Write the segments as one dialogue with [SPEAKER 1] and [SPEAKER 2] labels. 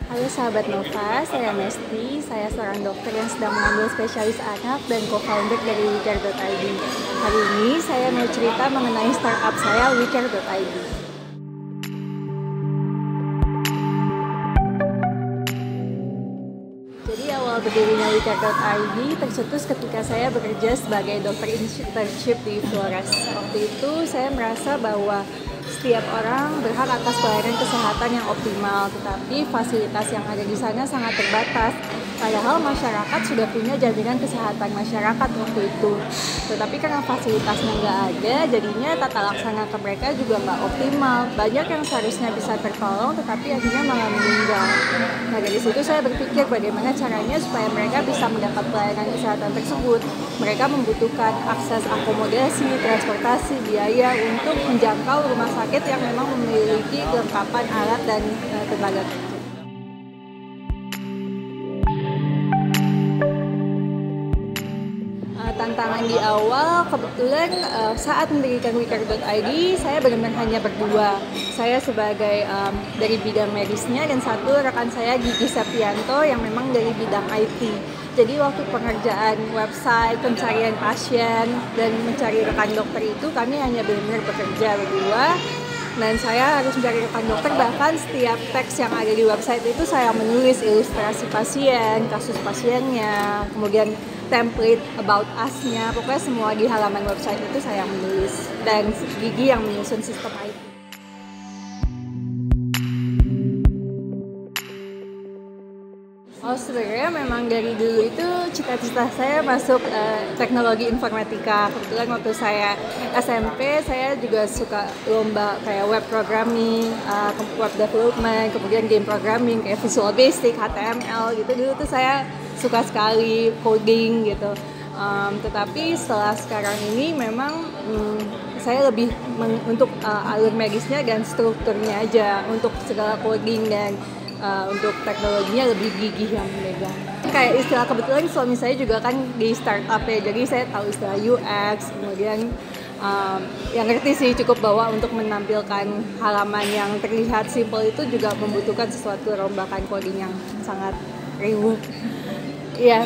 [SPEAKER 1] Halo sahabat Nova, saya Mesti. Saya seorang dokter yang sedang mengambil spesialis anak dan co-founder dari WeCare.id. Hari ini saya mau cerita mengenai startup saya, WeCare.id. Jadi awal berdirinya WeCare.id tercetus ketika saya bekerja sebagai dokter internship di Flores. Waktu itu saya merasa bahwa setiap orang berhak atas pelayanan kesehatan yang optimal, tetapi fasilitas yang ada di sana sangat terbatas. Padahal masyarakat sudah punya jaminan kesehatan masyarakat waktu itu. Tetapi karena fasilitasnya nggak ada, jadinya tata laksana ke mereka juga nggak optimal. Banyak yang seharusnya bisa tertolong, tetapi akhirnya malah meninggal. Nah dari situ saya berpikir bagaimana caranya supaya mereka bisa mendapat pelayanan kesehatan tersebut. Mereka membutuhkan akses akomodasi, transportasi, biaya untuk menjangkau rumah sakit yang memang memiliki kelengkapan alat dan tenaga kerja. Tantangan di awal, kebetulan saat mendirikan WeCare.id, saya benar-benar hanya berdua. Saya sebagai dari bidang medisnya dan satu rekan saya Gigi Septianto yang memang dari bidang IT. Jadi waktu pengerjaan website, pencarian pasien, dan mencari rekan dokter itu kami hanya benar-benar bekerja berdua. Dan saya harus mencari rekan dokter, bahkan setiap teks yang ada di website itu saya menulis ilustrasi pasien, kasus pasiennya, kemudian template about us-nya, pokoknya semua di halaman website itu saya menulis, dan Gigi yang menyusun sistem IT. Oh sebenarnya memang dari dulu itu cita-cita saya masuk teknologi informatika. Kebetulan waktu saya SMP saya juga suka lomba kayak web programming, web development, kemudian game programming kayak Visual Basic, HTML gitu. Dulu tuh saya suka sekali coding gitu. Tetapi setelah sekarang ini memang saya lebih untuk alur medisnya dan strukturnya aja, untuk segala coding dan untuk teknologinya lebih Gigi yang memegang. Kayak istilah, kebetulan suami saya juga kan di startup ya, jadi saya tahu istilah UX, kemudian yang ngerti sih cukup bahwa untuk menampilkan halaman yang terlihat simple itu juga membutuhkan sesuatu rombakan coding yang sangat riuh. Iya,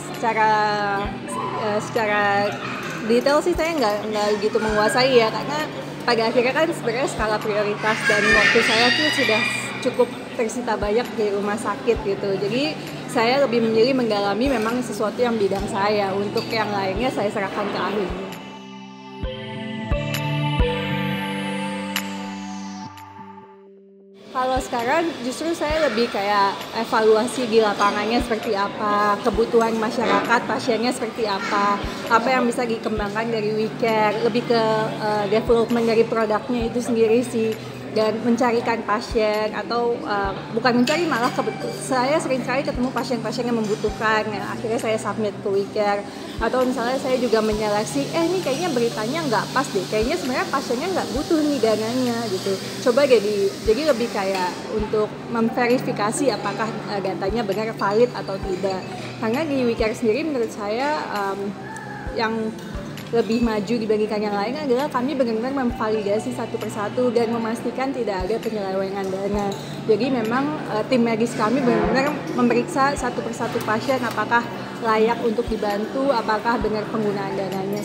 [SPEAKER 1] secara detail sih saya nggak gitu menguasai ya, karena pada akhirnya kan sebenarnya skala prioritas dan waktu saya tuh sudah cukup tersita banyak di rumah sakit gitu. Jadi saya lebih memilih mendalami memang sesuatu yang bidang saya. Untuk yang lainnya saya serahkan ke ahli. Kalau sekarang justru saya lebih kayak evaluasi di lapangannya seperti apa, kebutuhan masyarakat, pasiennya seperti apa yang bisa dikembangkan dari WeCare, lebih ke development dari produknya itu sendiri sih, dan mencarikan pasien atau bukan mencari, malah saya sering kali ketemu pasien-pasien yang membutuhkan, ya, akhirnya saya submit ke WeCare. Atau misalnya saya juga menyeleksi, ini kayaknya beritanya nggak pas deh, kayaknya sebenarnya pasiennya nggak butuh nih dananya gitu, coba jadi lebih kayak untuk memverifikasi apakah datanya benar valid atau tidak. Karena di WeCare sendiri menurut saya yang lebih maju dibandingkan yang lain adalah kami benar-benar memvalidasi satu persatu dan memastikan tidak ada penyelewengan dana. Jadi memang tim medis kami benar-benar memeriksa satu persatu pasien apakah layak untuk dibantu, apakah benar penggunaan dananya.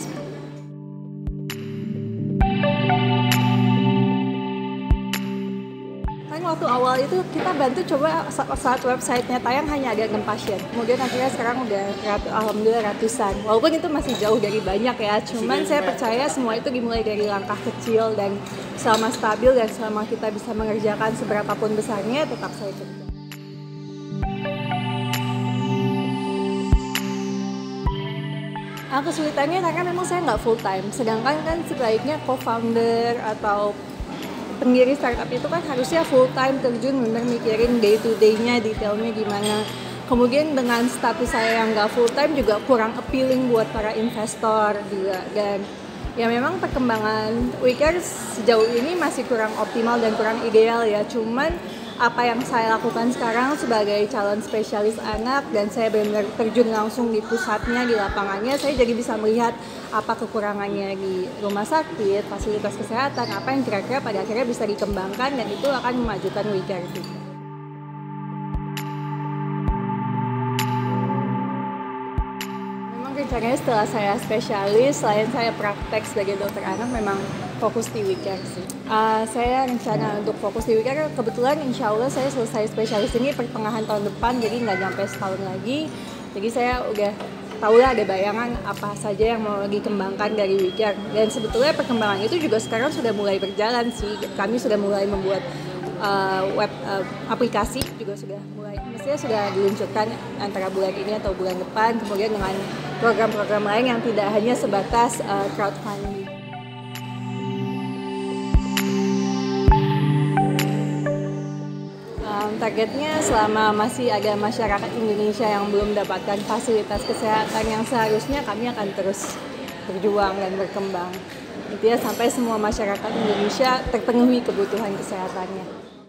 [SPEAKER 1] Kan waktu awal itu kita bantu coba saat websitenya tayang hanya ada 6 pasien. Kemudian akhirnya sekarang udah alhamdulillah ratusan. Walaupun itu masih jauh dari banyak ya, cuman saya percaya semua itu dimulai dari langkah kecil, dan selama stabil dan selama kita bisa mengerjakan seberapapun besarnya, tetap saya kerja. Kesulitannya karena memang saya nggak full time, sedangkan kan sebaiknya co-founder atau pendiri startup itu kan harusnya full time terjun, bener mikirin day to day-nya, detailnya gimana. Kemudian dengan status saya yang nggak full time juga kurang appealing buat para investor juga, dan ya memang perkembangan WeCare sejauh ini masih kurang optimal dan kurang ideal ya. Cuman apa yang saya lakukan sekarang sebagai calon spesialis anak, dan saya benar-benar terjun langsung di pusatnya, di lapangannya, saya jadi bisa melihat apa kekurangannya di rumah sakit, fasilitas kesehatan, apa yang kira-kira pada akhirnya bisa dikembangkan, dan itu akan memajukan WeCare. rencananya setelah saya spesialis, selain saya praktek sebagai dokter anak, memang fokus di weekend sih. Saya rencana untuk fokus di weekend, kebetulan insya Allah saya selesai spesialis ini pertengahan tahun depan, jadi nggak nyampe setahun lagi. Jadi saya udah tahu lah, ada bayangan apa saja yang mau dikembangkan dari weekend. Dan sebetulnya perkembangan itu juga sekarang sudah mulai berjalan sih. Kami sudah mulai membuat web aplikasi juga sudah mulai, mestinya sudah diluncurkan antara bulan ini atau bulan depan, kemudian dengan program-program lain yang tidak hanya sebatas crowdfunding. Targetnya selama masih ada masyarakat Indonesia yang belum mendapatkan fasilitas kesehatan yang seharusnya, kami akan terus berjuang dan berkembang. Intinya sampai semua masyarakat Indonesia terpenuhi kebutuhan kesehatannya.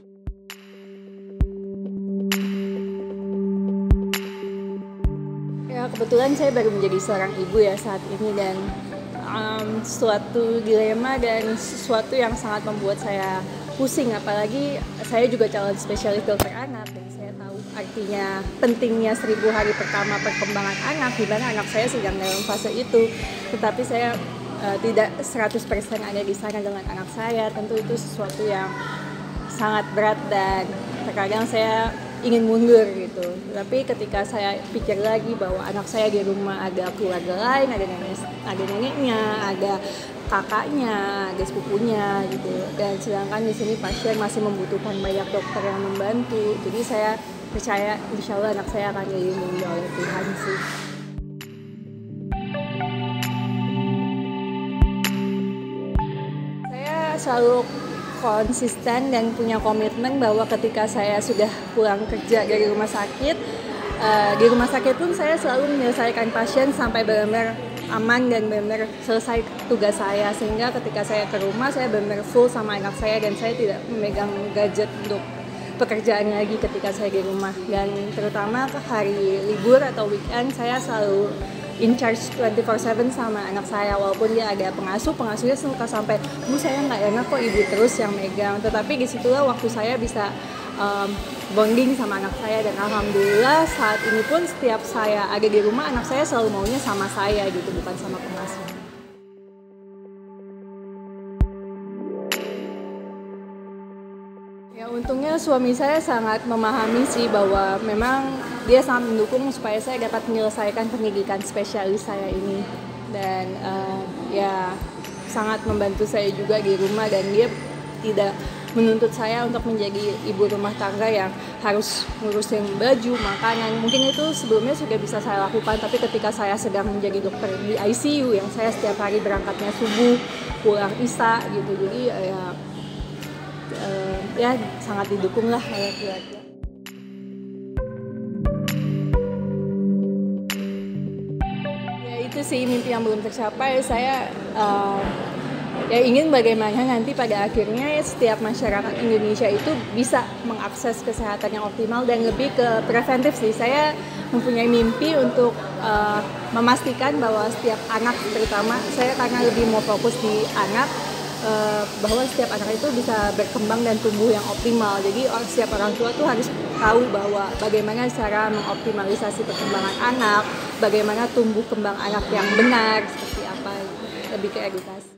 [SPEAKER 1] Ya, kebetulan saya baru menjadi seorang ibu ya saat ini, dan suatu dilema dan sesuatu yang sangat membuat saya pusing, apalagi saya juga calon spesialis dokter anak dan saya tahu artinya pentingnya 1000 hari pertama perkembangan anak, di mana anak saya sedang dalam fase itu, tetapi saya tidak 100% ada di sana dengan anak saya. Tentu itu sesuatu yang sangat berat dan terkadang saya ingin mundur gitu. Tapi ketika saya pikir lagi bahwa anak saya di rumah ada keluarga lain, ada neneknya, ada kakaknya, ada sepupunya gitu. Dan sedangkan di sini pasien masih membutuhkan banyak dokter yang membantu. Jadi saya percaya insya Allah anak saya akan dilindungi oleh Tuhan sih. Saya selalu konsisten dan punya komitmen bahwa ketika saya sudah pulang kerja dari rumah sakit, di rumah sakit pun saya selalu menyelesaikan pasien sampai benar-benar aman dan benar-benar selesai tugas saya, sehingga ketika saya ke rumah saya benar-benar full sama anak saya dan saya tidak memegang gadget untuk pekerjaan lagi ketika saya di rumah. Dan terutama ke hari libur atau weekend saya selalu in charge 24/7 sama anak saya, walaupun dia ada pengasuhnya suka sampai, "Bu, saya nggak enak kok ibu terus yang megang." Tetapi disitulah waktu saya bisa bonding sama anak saya, dan alhamdulillah saat ini pun setiap saya ada di rumah anak saya selalu maunya sama saya gitu, bukan sama pengasuh. Ya, untungnya suami saya sangat memahami sih bahwa memang dia sangat mendukung supaya saya dapat menyelesaikan pendidikan spesialis saya ini, dan ya sangat membantu saya juga di rumah, dan dia tidak menuntut saya untuk menjadi ibu rumah tangga yang harus ngurusin baju, makanan. Mungkin itu sebelumnya sudah bisa saya lakukan, tapi ketika saya sedang menjadi dokter di ICU yang saya setiap hari berangkatnya subuh, pulang isya gitu, jadi ya sangat didukung lah oleh keluarga. Ya itu sih mimpi yang belum tercapai. Saya ya ingin bagaimana nanti pada akhirnya ya, setiap masyarakat Indonesia itu bisa mengakses kesehatan yang optimal dan lebih ke preventif sih. Saya mempunyai mimpi untuk memastikan bahwa setiap anak, terutama saya karena lebih mau fokus di anak, bahwa setiap anak itu bisa berkembang dan tumbuh yang optimal. Jadi setiap orang tua tuh harus tahu bahwa bagaimana cara mengoptimalisasi perkembangan anak, bagaimana tumbuh kembang anak yang benar, seperti apa, lebih ke edukasi.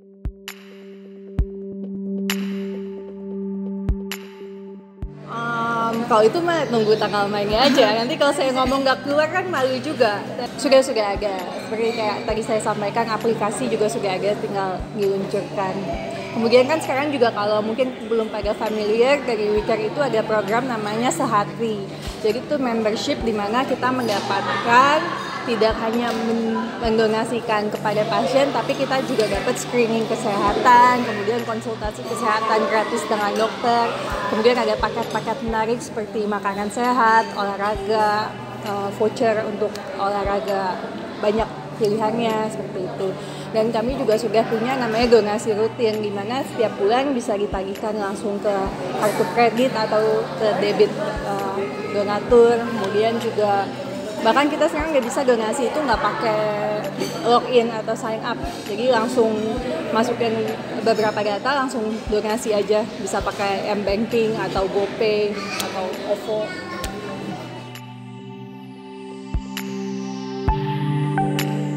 [SPEAKER 1] Kalau itu mah nunggu tanggal mainnya aja. Nanti kalau saya ngomong nggak keluar kan malu juga. Sudah ada. Seperti kayak tadi saya sampaikan, aplikasi juga sudah ada, tinggal diluncurkan. Kemudian kan sekarang juga kalau mungkin belum pada familiar, dari WeCare itu ada program namanya Sehatri. Jadi itu membership di mana kita mendapatkan tidak hanya mendonasikan kepada pasien, tapi kita juga dapat screening kesehatan, kemudian konsultasi kesehatan gratis dengan dokter, kemudian ada paket-paket menarik seperti makanan sehat, olahraga, voucher untuk olahraga, banyak pilihannya seperti itu. Dan kami juga sudah punya namanya donasi rutin, di mana setiap bulan bisa ditagihkan langsung ke kartu kredit atau ke debit donatur. Kemudian juga bahkan kita sekarang nggak bisa donasi itu nggak pakai login atau sign up, jadi langsung masukin beberapa data, langsung donasi aja, bisa pakai M-Banking atau GoPay atau OVO.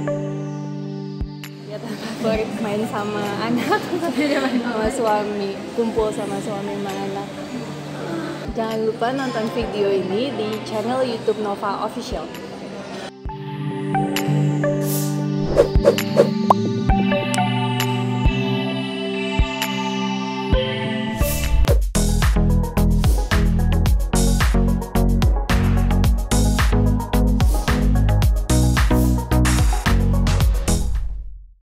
[SPEAKER 1] favorit main sama anak, sama suami, kumpul sama suami sama anak. Jangan lupa nonton video ini di channel YouTube Nova Official.